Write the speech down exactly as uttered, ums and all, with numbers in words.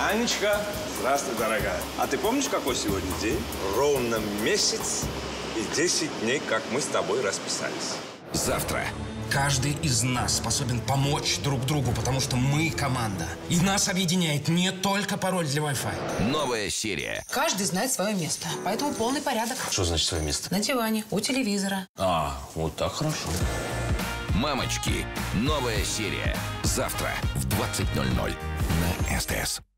Анечка, здравствуй, дорогая. А ты помнишь, какой сегодня день? Ровно месяц и десять дней, как мы с тобой расписались. Завтра каждый из нас способен помочь друг другу, потому что мы команда. И нас объединяет не только пароль для Wi-Fi. Новая серия. Каждый знает свое место, поэтому полный порядок. Что значит свое место? На диване, у телевизора. А, вот так хорошо. «Мамочки». Новая серия. Завтра в двадцать ноль ноль на СТС.